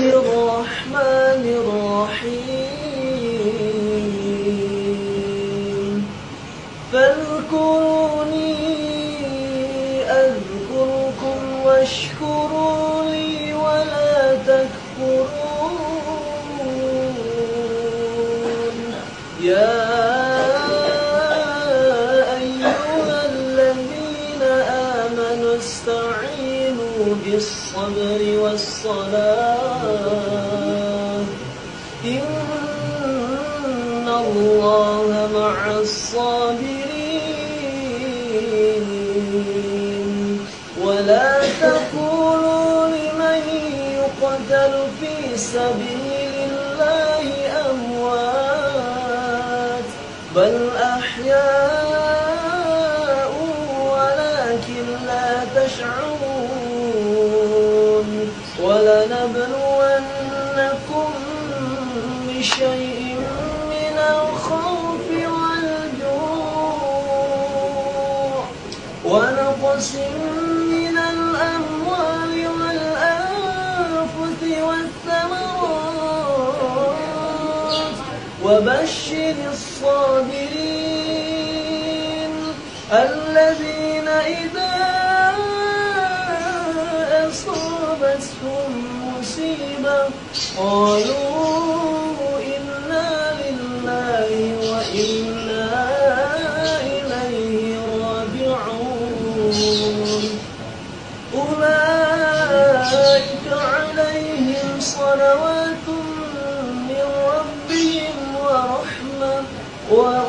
الرحمن الرحيم فاذكروني أذكركم واشكروا لي ولا تكفرون يا أيها الذين آمنوا استعينوا بالصبر والصلاة إن الله مع الصابرين ولا تقولوا لمن يقتل في سبيل الله أموات بل أحياء ولكن لا تشعرون ولنبلونكم بشيء من الخوف والجوع ونقص من الأموال والأنفس والثمرات وبشر الصابرين الذين إذا أصابتهم مصيبة قالوا إنا لله وإنا إليه راجعون أولئك عليهم صلوات من ربهم ورحمة